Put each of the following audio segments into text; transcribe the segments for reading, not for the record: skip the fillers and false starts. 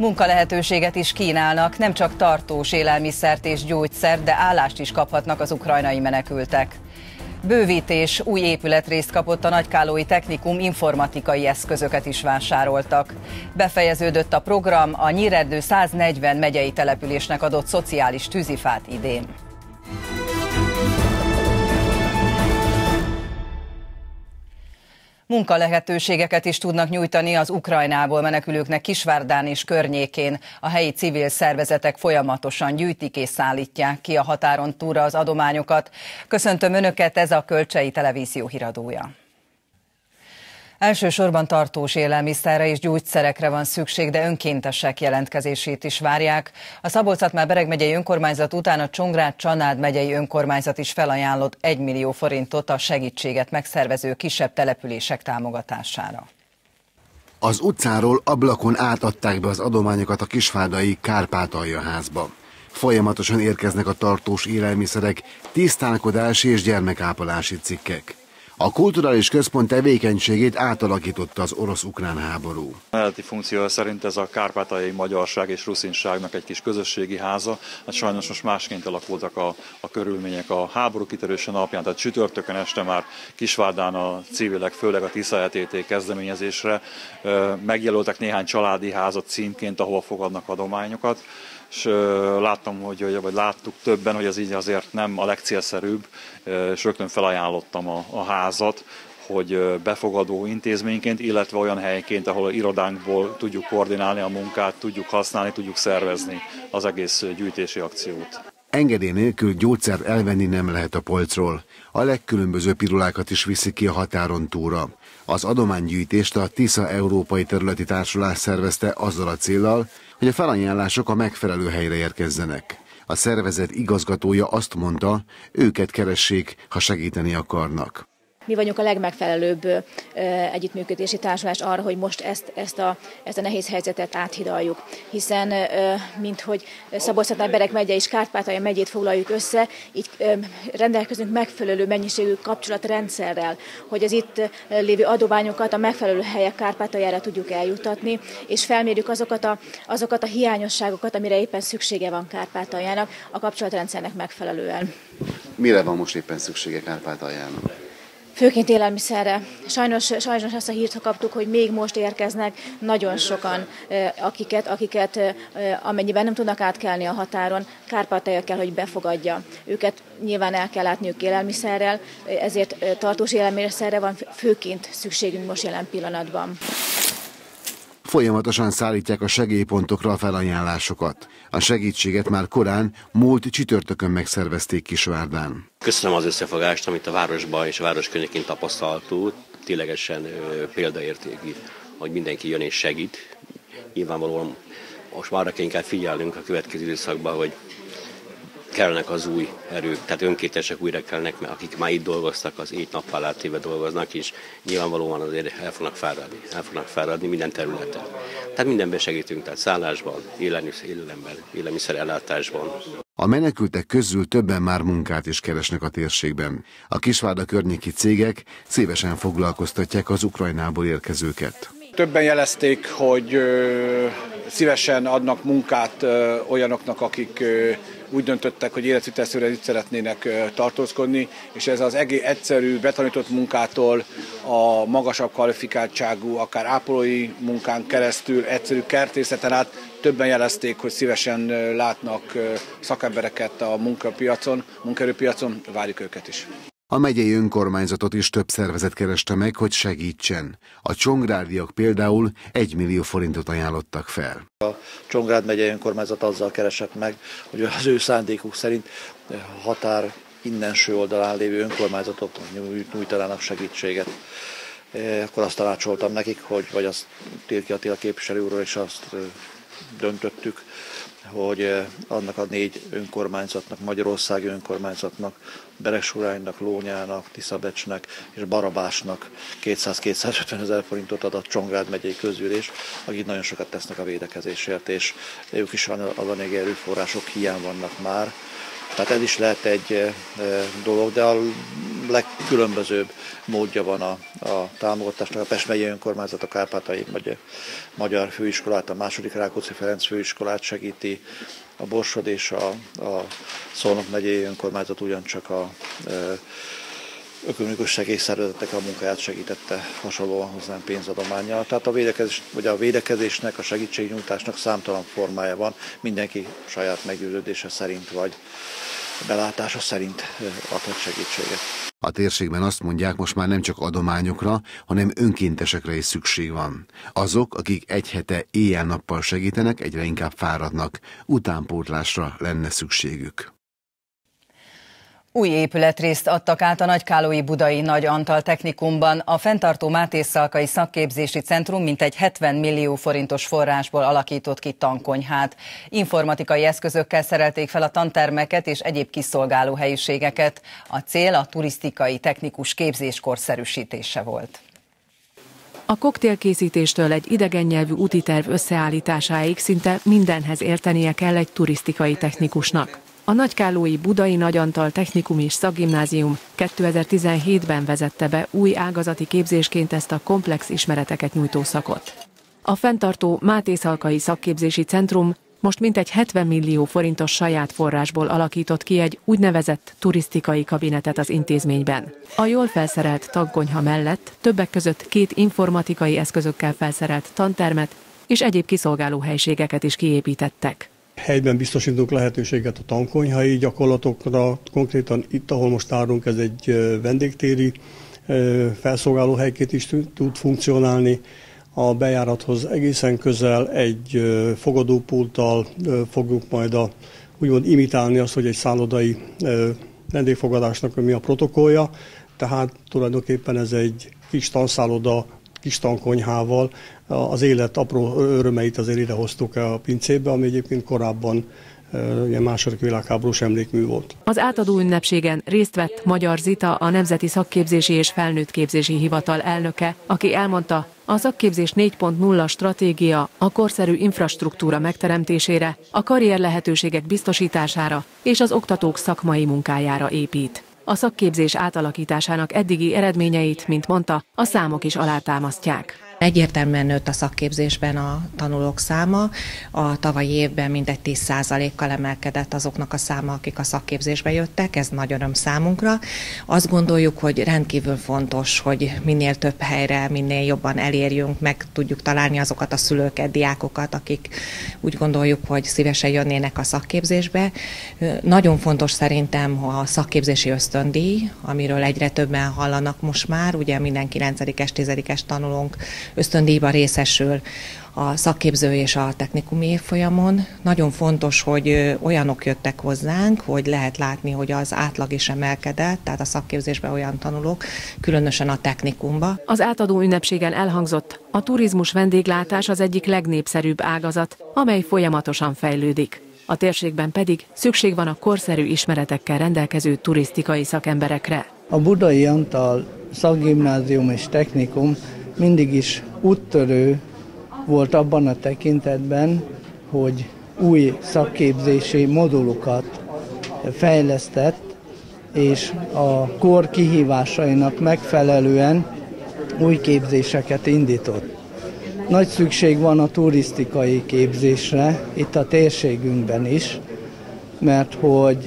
Munkalehetőséget is kínálnak, nem csak tartós élelmiszert és gyógyszert, de állást is kaphatnak az ukrajnai menekültek. Bővítés, új épületrészt kapott a Nagykállói Technikum, informatikai eszközöket is vásároltak. Befejeződött a program, a Nyírerdő 140 megyei településnek adott szociális tűzifát idén. Munkalehetőségeket is tudnak nyújtani az Ukrajnából menekülőknek Kisvárdán és környékén. A helyi civil szervezetek folyamatosan gyűjtik és szállítják ki a határon túlra az adományokat. Köszöntöm Önöket, ez a Kölcsei Televízió híradója. Elsősorban tartós élelmiszerre és gyógyszerekre van szükség, de önkéntesek jelentkezését is várják. A Szabolcs-Szatmár-Bereg megyei önkormányzat után a Csongrád-Csanád megyei önkormányzat is felajánlott 1 millió forintot a segítséget megszervező kisebb települések támogatására. Az utcáról ablakon átadták be az adományokat a kisvárdai Kárpátalja házba. Folyamatosan érkeznek a tartós élelmiszerek, tisztálkodási és gyermekápolási cikkek. A kulturális központ tevékenységét átalakította az orosz-ukrán háború. Eredeti funkciója szerint ez a kárpátaljai magyarság és ruszinságnak egy kis közösségi háza. Hát sajnos most másként alakultak a körülmények a háború kitörése napján, tehát csütörtökön este már Kisvárdán a civilek, főleg a Tisza ETT kezdeményezésre megjelöltek néhány családi házat címként, ahol fogadnak adományokat. És láttuk többen, hogy ez így azért nem a legcélszerűbb, és rögtön felajánlottam a házat, hogy befogadó intézményként, illetve olyan helyként, ahol irodánkból tudjuk koordinálni a munkát, tudjuk használni, tudjuk szervezni az egész gyűjtési akciót. Engedély nélkül gyógyszert elvenni nem lehet a polcról. A legkülönbözőbb pirulákat is viszik ki a határon túlra. Az adománygyűjtést a Tisza Európai Területi Társulás szervezte azzal a céllal, hogy a felajánlások a megfelelő helyre érkezzenek. A szervezet igazgatója azt mondta, őket keressék, ha segíteni akarnak. Mi vagyunk a legmegfelelőbb együttműködési társulás arra, hogy most ezt a nehéz helyzetet áthidaljuk. Hiszen, minthogy Szabolcs-Szatmár-Bereg megye és Kárpátalja megyét foglaljuk össze, így rendelkezünk megfelelő mennyiségű kapcsolatrendszerrel, hogy az itt lévő adományokat a megfelelő helyek Kárpátaljára tudjuk eljutatni, és felmérjük azokat a hiányosságokat, amire éppen szüksége van Kárpátaljának a kapcsolatrendszernek megfelelően. Mire van most éppen szüksége Kárpátaljának? Főként élelmiszerre. Sajnos azt a hírt kaptuk, hogy még most érkeznek nagyon sokan, akiket amennyiben nem tudnak átkelni a határon, Kárpátalja kell, hogy befogadja. Őket nyilván el kell látniuk élelmiszerrel, ezért tartós élelmiszerre van főként szükségünk most jelen pillanatban. Folyamatosan szállítják a segélypontokra a felajánlásokat. A segítséget már korán, múlt csütörtökön megszervezték Kisvárdán. Köszönöm az összefogást, amit a városban és a város környékén tapasztaltunk. Ténylegesen példaértékű, hogy mindenki jön és segít. Nyilvánvalóan most már arra kell inkább figyelnünk a következő időszakban, hogy kellenek az új erők, tehát önkéntesek újra kellenek, mert akik már itt dolgoztak, az 7 nappal átéve dolgoznak, és nyilvánvalóan azért el fognak fáradni minden területen. Tehát mindenben segítünk, tehát szállásban, élelmiszer ellátásban. A menekültek közül többen már munkát is keresnek a térségben. A Kisvárda környéki cégek szívesen foglalkoztatják az Ukrajnából érkezőket. Többen jelezték, hogy szívesen adnak munkát olyanoknak, akik úgy döntöttek, hogy életvitelszerűen itt szeretnének tartózkodni, és ez az egész egyszerű, betanított munkától a magasabb kvalifikáltságú, akár ápolói munkán keresztül, egyszerű kertészeten át többen jelezték, hogy szívesen látnak szakembereket a munkaerőpiacon, várjuk őket is. A megyei önkormányzatot is több szervezet kereste meg, hogy segítsen. A csongrádiak például 1 millió forintot ajánlottak fel. A Csongrád megyei önkormányzat azzal keresett meg, hogy az ő szándékuk szerint határ innenső oldalán lévő önkormányzatok nyújtanának segítséget. Akkor azt tanácsoltam nekik, vagy azt Tilki Attila képviselő úrról, és azt döntöttük, hogy annak a 4 önkormányzatnak, magyarországi önkormányzatnak, Beregsuránynak, Lónyának, Tiszabecsnek és Barabásnak 200-250 ezer forintot ad a Csongrád megyei közgyűlés, akik nagyon sokat tesznek a védekezésért, és ők is az anyagi erőforrások hiány vannak már. Tehát ez is lehet egy dolog, de a legkülönbözőbb módja van a támogatásnak. A Pest megyei önkormányzat a Kárpátaljai Magyar Főiskolát, a II. Rákóczi Ferenc Főiskolát segíti, a Borsod és a Szolnok megyei önkormányzat ugyancsak a ökumenikus segélyszervezetek a munkáját segítette hasonlóan hozzám pénzadománnyal. Tehát a védekezésnek, a segítségnyújtásnak számtalan formája van, mindenki saját meggyőződése szerint vagy belátása szerint adhat segítséget. A térségben azt mondják, most már nem csak adományokra, hanem önkéntesekre is szükség van. Azok, akik egy hete éjjel-nappal segítenek, egyre inkább fáradnak, utánpótlásra lenne szükségük. Új épületrészt adtak át a Nagykállói Budai Nagy Antal Technikumban. A fenntartó Máté Szalkai Szakképzési Centrum mintegy 70 millió forintos forrásból alakított ki tankonyhát. Informatikai eszközökkel szerelték fel a tantermeket és egyéb kiszolgáló helyiségeket. A cél a turisztikai technikus képzés korszerűsítése volt. A koktélkészítéstől egy idegen nyelvű útiterv összeállításáig szinte mindenhez értenie kell egy turisztikai technikusnak. A Nagykállói Budai Nagy Antal Technikum és Szakgimnázium 2017-ben vezette be új ágazati képzésként ezt a komplex ismereteket nyújtó szakot. A fenntartó Máté Szalkai Szakképzési Centrum most mintegy 70 millió forintos saját forrásból alakított ki egy úgynevezett turisztikai kabinetet az intézményben. A jól felszerelt tankonyha mellett többek között 2 informatikai eszközökkel felszerelt tantermet és egyéb kiszolgáló helységeket is kiépítettek. Helyben biztosítunk lehetőséget a tankonyhai gyakorlatokra, konkrétan itt, ahol most állunk, ez egy vendégtéri felszolgáló helyként is tud funkcionálni. A bejárathoz egészen közel egy fogadópulttal fogjuk majd úgymond imitálni azt, hogy egy szállodai vendégfogadásnak mi a protokollja, tehát tulajdonképpen ez egy kis tanszálloda, kis tankonyhával az élet apró örömeit azért idehoztuk a pincébe, ami egyébként korábban ilyen II. Világháborús emlékmű volt. Az átadó ünnepségen részt vett Magyar Zita, a Nemzeti Szakképzési és Felnőttképzési Hivatal elnöke, aki elmondta, a szakképzés 4.0 stratégia a korszerű infrastruktúra megteremtésére, a karrier lehetőségek biztosítására és az oktatók szakmai munkájára épít. A szakképzés átalakításának eddigi eredményeit, mint mondta, a számok is alátámasztják. Egyértelműen nőtt a szakképzésben a tanulók száma. A tavalyi évben mintegy 10%-kal emelkedett azoknak a száma, akik a szakképzésbe jöttek, ez nagy öröm számunkra. Azt gondoljuk, hogy rendkívül fontos, hogy minél több helyre, minél jobban elérjünk, meg tudjuk találni azokat a szülőket, diákokat, akik úgy gondoljuk, hogy szívesen jönnének a szakképzésbe. Nagyon fontos szerintem a szakképzési ösztöndíj, amiről egyre többen hallanak most már, ugye minden 9-es, 10-es tanulónk ösztöndíjban részesül a szakképző és a technikumi évfolyamon. Nagyon fontos, hogy olyanok jöttek hozzánk, hogy lehet látni, hogy az átlag is emelkedett, tehát a szakképzésben olyan tanulók, különösen a technikumba. Az átadó ünnepségen elhangzott, a turizmus vendéglátás az egyik legnépszerűbb ágazat, amely folyamatosan fejlődik. A térségben pedig szükség van a korszerű ismeretekkel rendelkező turisztikai szakemberekre. A Budai Antal Szakgimnázium és Technikum mindig is úttörő volt abban a tekintetben, hogy új szakképzési modulukat fejlesztett, és a kor kihívásainak megfelelően új képzéseket indított. Nagy szükség van a turisztikai képzésre, itt a térségünkben is, mert hogy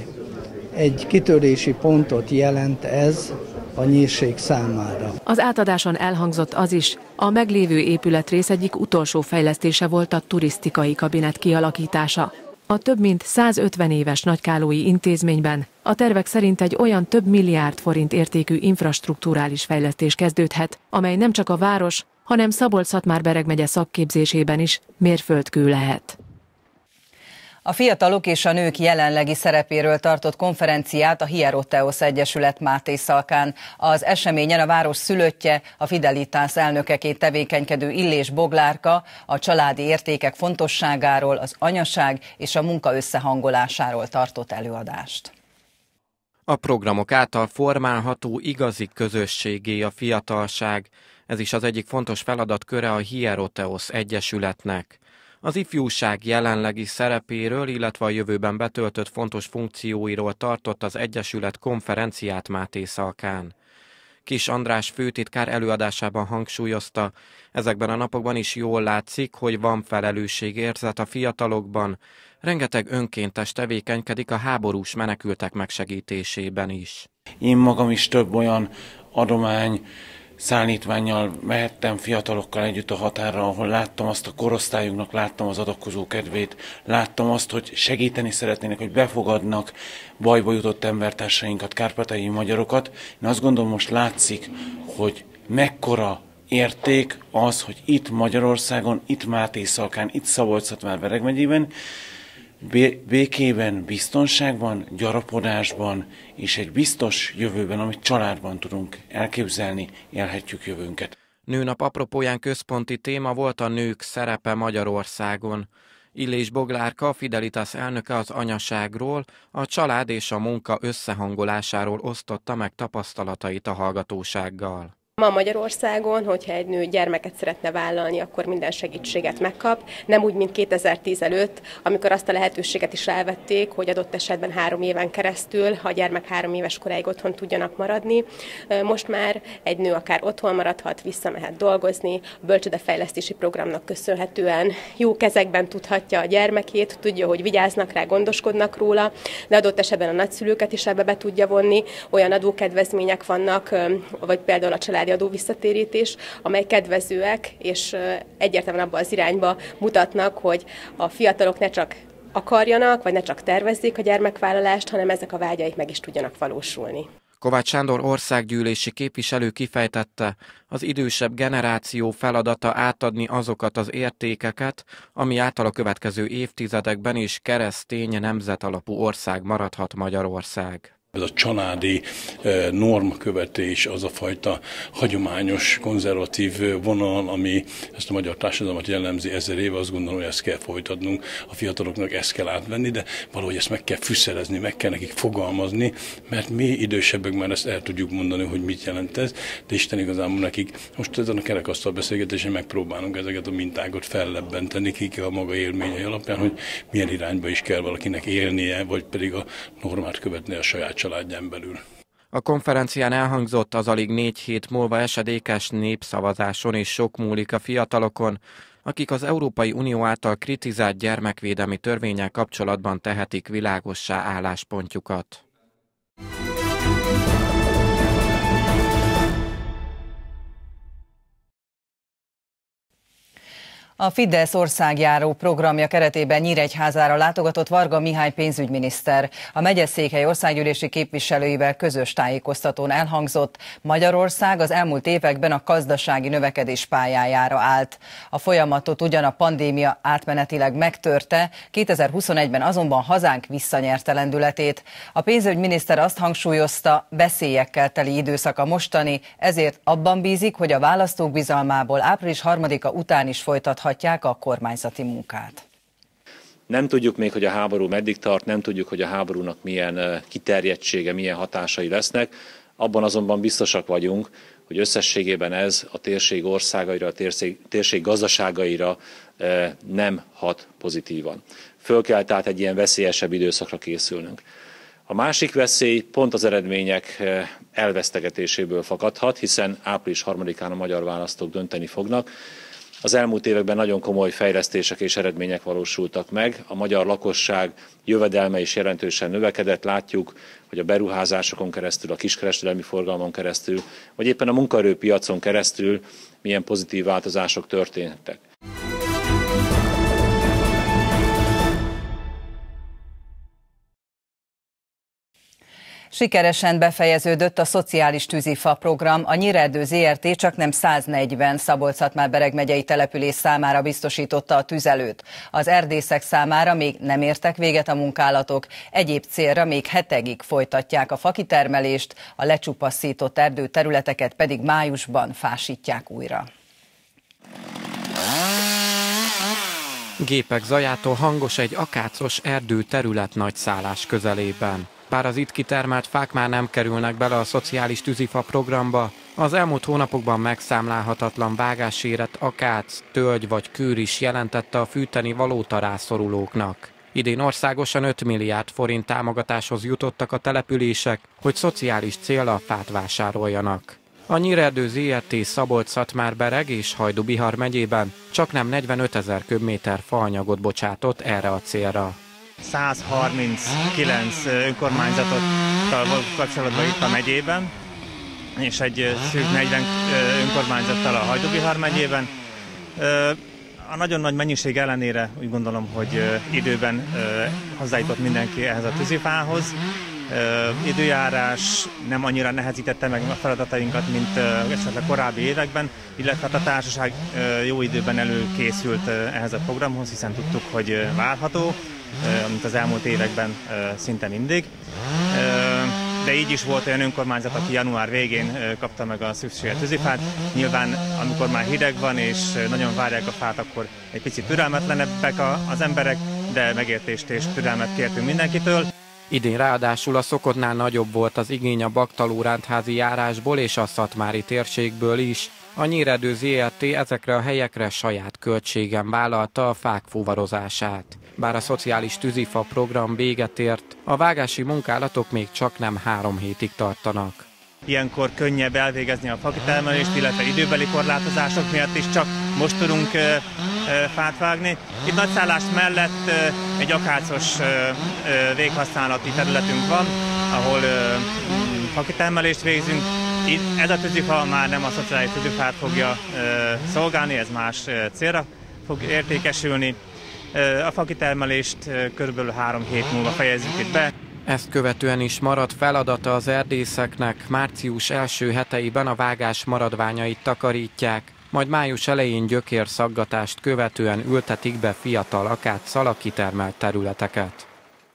egy kitörési pontot jelent ez a nyírség számára. Az átadáson elhangzott az is, a meglévő épületrész egyik utolsó fejlesztése volt a turisztikai kabinet kialakítása. A több mint 150 éves nagykállói intézményben a tervek szerint egy olyan több milliárd forint értékű infrastrukturális fejlesztés kezdődhet, amely nem csak a város, hanem Szabolcs-Szatmár-Bereg megye szakképzésében is mérföldkő lehet. A fiatalok és a nők jelenlegi szerepéről tartott konferenciát a Hieroteos Egyesület Máté Szalkán. Az eseményen a város szülöttje, a Fidelitas elnökeként tevékenykedő Illés Boglárka a családi értékek fontosságáról, az anyaság és a munka összehangolásáról tartott előadást. A programok által formálható igazi közösségé a fiatalság. Ez is az egyik fontos feladatköre a Hieroteos Egyesületnek. Az ifjúság jelenlegi szerepéről, illetve a jövőben betöltött fontos funkcióiról tartott az Egyesület konferenciát Mátészalkán. Kis András főtitkár előadásában hangsúlyozta, ezekben a napokban is jól látszik, hogy van felelősségérzet a fiatalokban, rengeteg önkéntes tevékenykedik a háborús menekültek megsegítésében is. Én magam is több olyan adomány szállítvánnyal mehettem fiatalokkal együtt a határra, ahol láttam azt a korosztályunknak, láttam az adakozó kedvét, láttam azt, hogy segíteni szeretnének, hogy befogadnak bajba jutott embertársainkat, kárpátaljai magyarokat. Én azt gondolom, most látszik, hogy mekkora érték az, hogy itt Magyarországon, itt Mátészalkán, itt Szabolcs-Szatmár-Bereg megyében békében, biztonságban, gyarapodásban és egy biztos jövőben, amit családban tudunk elképzelni, élhetjük jövőnket. Nőnap apropóján központi téma volt a nők szerepe Magyarországon. Illés Boglárka, a Fidelitas elnöke az anyaságról, a család és a munka összehangolásáról osztotta meg tapasztalatait a hallgatósággal. Ma Magyarországon, hogyha egy nő gyermeket szeretne vállalni, akkor minden segítséget megkap. Nem úgy, mint 2010 előtt, amikor azt a lehetőséget is elvették, hogy adott esetben 3 éven keresztül a gyermek 3 éves koráig otthon tudjanak maradni. Most már egy nő akár otthon maradhat, visszamehet dolgozni, a bölcsődefejlesztési programnak köszönhetően jó kezekben tudhatja a gyermekét, tudja, hogy vigyáznak rá, gondoskodnak róla, de adott esetben a nagyszülőket is ebbe be tudja vonni. Olyan adókedvezmények vannak, vagy például a családi adó visszatérítés, amely kedvezőek, és egyértelműen abba az irányba mutatnak, hogy a fiatalok ne csak akarjanak, vagy ne csak tervezzék a gyermekvállalást, hanem ezek a vágyaik meg is tudjanak valósulni. Kovács Sándor országgyűlési képviselő kifejtette, az idősebb generáció feladata átadni azokat az értékeket, ami által a következő évtizedekben is keresztény nemzetalapú ország maradhat Magyarország. Ez a családi normkövetés, az a fajta hagyományos, konzervatív vonal, ami ezt a magyar társadalmat jellemzi 1000 éve, azt gondolom, hogy ezt kell folytatnunk, a fiataloknak ezt kell átvenni, de valahogy ezt meg kell fűszerezni, meg kell nekik fogalmazni, mert mi idősebbek már ezt el tudjuk mondani, hogy mit jelent ez, de Isten igazából nekik most ezen a kerekasztal beszélgetésen megpróbálunk ezeket a mintákat fellebbenteni, kik a maga élményei alapján, hogy milyen irányba is kell valakinek élnie, vagy pedig a normát követni a saját családján belül. A konferencián elhangzott, az alig 4 hét múlva esedékes népszavazáson és sok múlik a fiatalokon, akik az Európai Unió által kritizált gyermekvédelmi törvénnyel kapcsolatban tehetik világossá álláspontjukat. A Fidesz országjáró programja keretében Nyíregyházára látogatott Varga Mihály pénzügyminiszter. A megyeszékhely országgyűlési képviselőivel közös tájékoztatón elhangzott, Magyarország az elmúlt években a gazdasági növekedés pályájára állt. A folyamatot ugyan a pandémia átmenetileg megtörte, 2021-ben azonban hazánk visszanyerte lendületét. A pénzügyminiszter azt hangsúlyozta, veszélyekkel teli időszak a mostani, ezért abban bízik, hogy a választók bizalmából április 3-a után is folytathatják a kormányzati munkát. Nem tudjuk még, hogy a háború meddig tart, nem tudjuk, hogy a háborúnak milyen kiterjedtsége, milyen hatásai lesznek. Abban azonban biztosak vagyunk, hogy összességében ez a térség országaira, a térség gazdaságaira nem hat pozitívan. Föl kell tehát egy ilyen veszélyesebb időszakra készülnünk. A másik veszély pont az eredmények elvesztegetéséből fakadhat, hiszen április 3-án a magyar választók dönteni fognak. Az elmúlt években nagyon komoly fejlesztések és eredmények valósultak meg. A magyar lakosság jövedelme is jelentősen növekedett. Látjuk, hogy a beruházásokon keresztül, a kiskereskedelmi forgalmon keresztül, vagy éppen a munkaerőpiacon keresztül milyen pozitív változások történtek. Sikeresen befejeződött a szociális tűzifa program, a Nyírerdő ZRT csaknem 140 Szabolcs-Szatmár-Bereg megyei település számára biztosította a tüzelőt. Az erdészek számára még nem értek véget a munkálatok, egyéb célra még hetekig folytatják a fakitermelést, a lecsupasszított erdőterületeket pedig májusban fásítják újra. Gépek zajától hangos egy akácos erdőterület nagyszállás közelében. Bár az itt kitermelt fák már nem kerülnek bele a szociális tűzifa programba, az elmúlt hónapokban megszámlálhatatlan vágásérett akác, tölgy vagy kőr is jelentette a fűteni valóta rászorulóknak. Idén országosan 5 milliárd forint támogatáshoz jutottak a települések, hogy szociális célra fát vásároljanak. A Nyírerdő ZRT Szabolcs-Szatmár-Bereg és Hajdú-Bihar megyében csaknem 45 000 köbméter faanyagot bocsátott erre a célra. 139 önkormányzattal volt kapcsolatban itt a megyében, és egy szűk 40 önkormányzattal a Hajdú-Bihar megyében. A nagyon nagy mennyiség ellenére úgy gondolom, hogy időben hozzájutott mindenki ehhez a tűzifához. Időjárás nem annyira nehezítette meg a feladatainkat, mint esetleg korábbi években, illetve a társaság jó időben előkészült ehhez a programhoz, hiszen tudtuk, hogy várható, mint az elmúlt években szinte mindig. De így is volt olyan önkormányzat, aki január végén kapta meg a szükséges tűzifát. Nyilván, amikor már hideg van és nagyon várják a fát, akkor egy picit türelmetlenebbek az emberek, de megértést és türelmet kértünk mindenkitől. Idén ráadásul a szokottnál nagyobb volt az igény a Baktaló-Rándházi járásból és a szatmári térségből is. A Nyírerdő ZRT ezekre a helyekre saját költségen vállalta a fák fuvarozását. Bár a szociális tűzifa program véget ért, a vágási munkálatok még csaknem 3 hétig tartanak. Ilyenkor könnyebb elvégezni a fakitermelést, illetve időbeli korlátozások miatt is csak most tudunk fát vágni. Itt nagyszállás mellett egy akácos véghasználati területünk van, ahol fakitermelést végzünk. Itt ez a tűzifa már nem a szociális tűzifát fogja szolgálni, ez más célra fog értékesülni. A fakitermelést körülbelül 3 hét múlva fejezzük itt be. Ezt követően is maradt feladata az erdészeknek, március első heteiben a vágás maradványait takarítják, majd május elején gyökérszaggatást követően ültetik be fiatal akáccal a kitermelt területeket.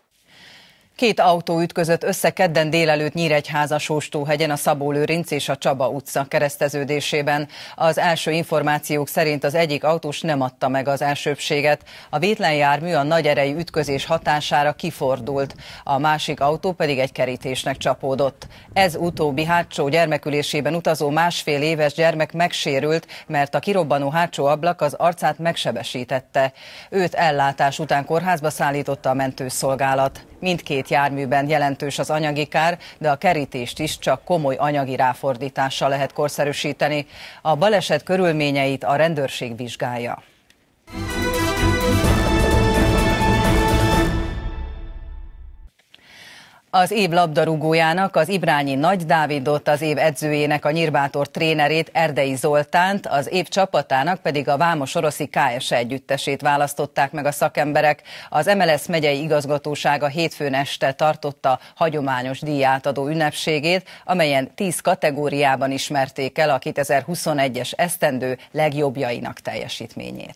2 autó ütközött össze kedden délelőtt Nyíregyháza Sóstóhegyen a Szabó-Lőrinc és a Csaba utca kereszteződésében. Az első információk szerint az egyik autós nem adta meg az elsőbbséget. A vétlen jármű a nagy erejű ütközés hatására kifordult, a másik autó pedig egy kerítésnek csapódott. Ez utóbbi hátsó gyermekülésében utazó 1,5 éves gyermek megsérült, mert a kirobbanó hátsó ablak az arcát megsebesítette. Őt ellátás után kórházba szállította a mentőszolgálat. Mindkét járműben jelentős az anyagi kár, de a kerítést is csak komoly anyagi ráfordítással lehet korszerűsíteni. A baleset körülményeit a rendőrség vizsgálja. Az év labdarúgójának, az Ibrányi Nagy Dávidot, az év edzőjének, a Nyírbátor trénerét, Erdei Zoltánt, az év csapatának pedig a Vámos-Oroszi KS együttesét választották meg a szakemberek. Az MLS megyei igazgatósága hétfőn este tartotta hagyományos díjátadó ünnepségét, amelyen 10 kategóriában ismerték el a 2021-es esztendő legjobbjainak teljesítményét.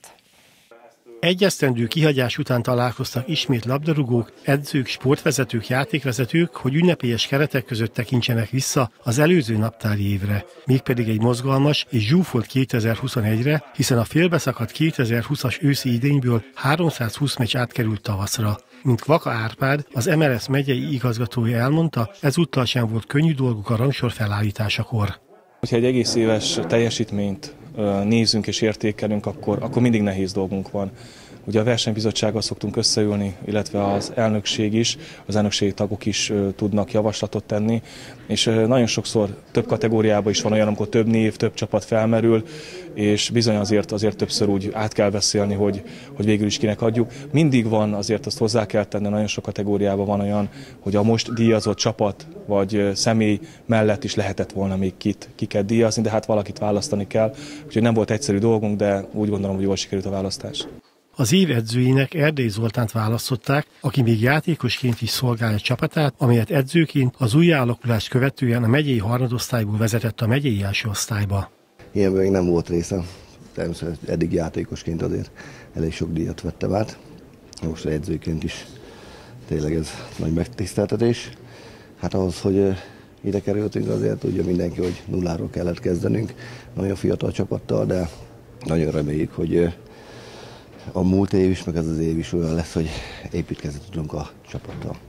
Egy esztendő kihagyás után találkoztak ismét labdarúgók, edzők, sportvezetők, játékvezetők, hogy ünnepélyes keretek között tekintsenek vissza az előző naptári évre, mégpedig egy mozgalmas és zsúfolt 2021-re, hiszen a félbeszakadt 2020-as őszi idényből 320 meccs átkerült tavaszra. Mint Kvaka Árpád, az MLS megyei igazgatója elmondta, ezúttal sem volt könnyű dolguk a rangsor felállításakor. Hogyha egy egész éves teljesítményt nézzünk és értékelünk, akkor mindig nehéz dolgunk van. Ugye a versenybizottsággal szoktunk összeülni, illetve az elnökség is, az elnökségi tagok is tudnak javaslatot tenni, és nagyon sokszor több kategóriában is van olyan, amikor több név, több csapat felmerül, és bizony azért többször úgy át kell beszélni, hogy végül is kinek adjuk. Mindig van, azért azt hozzá kell tenni, nagyon sok kategóriában van olyan, hogy a most díjazott csapat vagy személy mellett is lehetett volna még kiket díjazni, de hát valakit választani kell. Úgyhogy nem volt egyszerű dolgunk, de úgy gondolom, hogy jól sikerült a választás. Az év edzőjének Erdei Zoltánt választották, aki még játékosként is szolgálja csapatát, amelyet edzőként az újjáalakulást követően a megyei harmadosztályból vezetett a megyei első osztályba. Ilyen még nem volt része, természetesen eddig játékosként azért elég sok díjat vettem át. Most edzőként is tényleg ez nagy megtiszteltetés. Hát ahhoz, hogy ide kerültünk, azért tudja mindenki, hogy nulláról kellett kezdenünk. Nagyon fiatal csapattal, de nagyon reméljük, hogy a múlt év is, meg ez az év is olyan lesz, hogy építkezni tudunk a csapattal.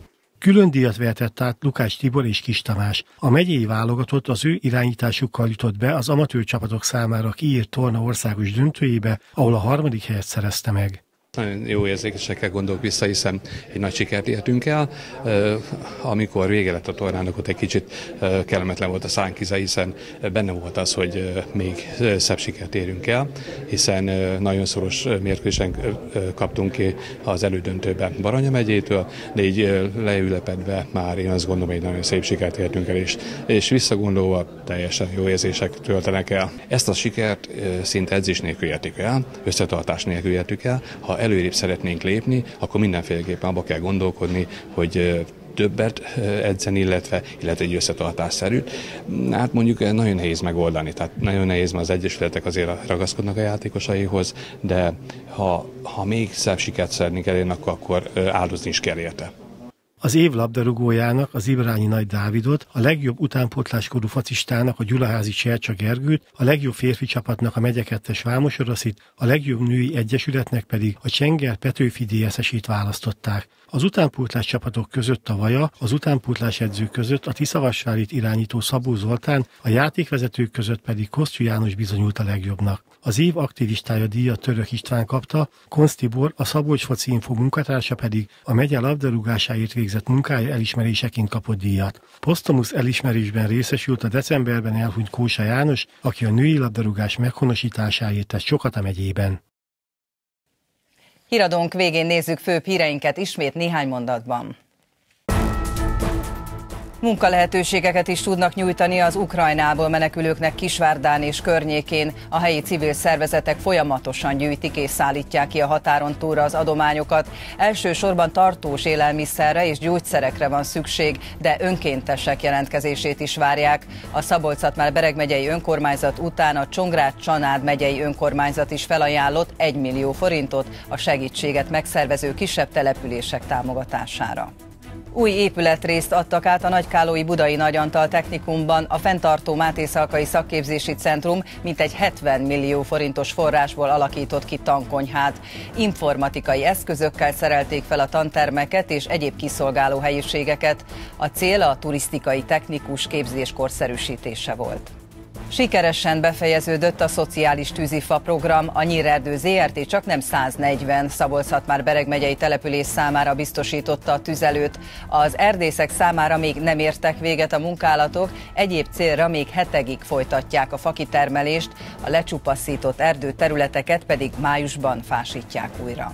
Külön díjat vehetett át Lukács Tibor és Kis Tamás. A megyei válogatott az ő irányításukkal jutott be az amatőr csapatok számára kiírt torna országos döntőjébe, ahol a 3. helyet szerezte meg. Nagyon jó érzésekkel gondolok vissza, hiszen egy nagy sikert értünk el. Amikor vége lett a tornának, ott egy kicsit kellemetlen volt a szánkiza, hiszen benne volt az, hogy még szebb sikert érünk el, hiszen nagyon szoros mérkőzésen kaptunk ki az elődöntőben Baranya megyétől, de így leülepedve már én azt gondolom, hogy nagyon szép sikert értünk el, és visszagondolva teljesen jó érzések töltenek el. Ezt a sikert szinte edzés nélkül értük el, összetartás nélkül értük el. Ha előrébb szeretnénk lépni, akkor mindenféleképpen abba kell gondolkodni, hogy többet edzeni, illetve egy összetartásszerűt. Hát mondjuk nagyon nehéz megoldani, tehát nagyon nehéz, mert az egyesületek azért ragaszkodnak a játékosaihoz, de ha még szebb sikert szeretnénk elérni, akkor áldozni is kell érte. Az év labdarúgójának, az Ibrányi Nagy Dávidot, a legjobb utánpótláskorú focistának, a Gyulaházi Csercsa Gergőt, a legjobb férfi csapatnak a Megye 2-es Vámos Oraszit, a legjobb női egyesületnek pedig a Csenger Petőfi DSS-ét választották. Az utánpótlás csapatok között a Vaja, az utánpótlás edzők között a Tiszavasvárit irányító Szabó Zoltán, a játékvezetők között pedig Kosztyú János bizonyult a legjobbnak. Az év aktivistája díjat Török István kapta, Konz Tibor, a Szabolcs Foci Info munkatársa pedig a megye labdarúgásáért végzett munkája elismeréseként kapott díjat. Posztumusz elismerésben részesült a decemberben elhunyt Kósa János, aki a női labdarúgás meghonosításáért tett sokat a megyében. Híradónk végén nézzük főbb híreinket ismét néhány mondatban. Munkalehetőségeket is tudnak nyújtani az Ukrajnából menekülőknek Kisvárdán és környékén. A helyi civil szervezetek folyamatosan gyűjtik és szállítják ki a határon túlra az adományokat. Elsősorban tartós élelmiszerre és gyógyszerekre van szükség, de önkéntesek jelentkezését is várják. A Szabolcs-Szatmár-Bereg megyei önkormányzat után a Csongrád-Csanád megyei önkormányzat is felajánlott 1 millió forintot a segítséget megszervező kisebb települések támogatására. Új épületrészt adtak át a Nagykállói Budai Nagy Antal Technikumban, a fenntartó Máté Szalkai Szakképzési Centrum mintegy 70 millió forintos forrásból alakított ki tankonyhát. Informatikai eszközökkel szerelték fel a tantermeket és egyéb kiszolgáló helyiségeket. A cél a turisztikai technikus képzés korszerűsítése volt. Sikeresen befejeződött a szociális tűzifa program, a Nyírerdő ZRT csaknem 140 Szabolcs-Szatmár-Bereg megyei település számára biztosította a tüzelőt. Az erdészek számára még nem értek véget a munkálatok, egyéb célra még hetekig folytatják a fakitermelést, a lecsupaszított erdőterületeket pedig májusban fásítják újra.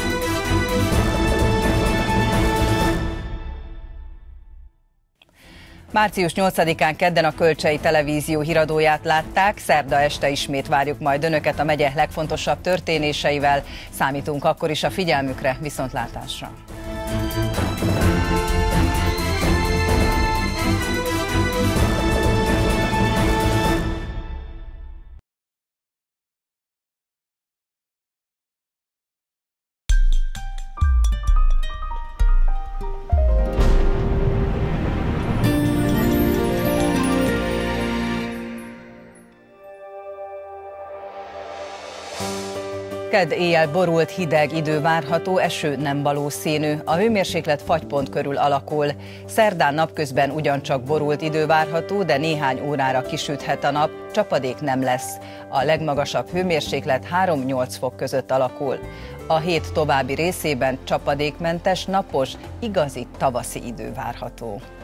Március 8-án kedden a Kölcsei Televízió híradóját látták, szerda este ismét várjuk majd önöket a megye legfontosabb történéseivel. Számítunk akkor is a figyelmükre, viszontlátásra! Kedd éjjel borult, hideg idő várható, eső nem valószínű. A hőmérséklet fagypont körül alakul. Szerdán napközben ugyancsak borult idő várható, de néhány órára kisüthet a nap, csapadék nem lesz. A legmagasabb hőmérséklet 3-8 fok között alakul. A hét további részében csapadékmentes, napos, igazi tavaszi idő várható.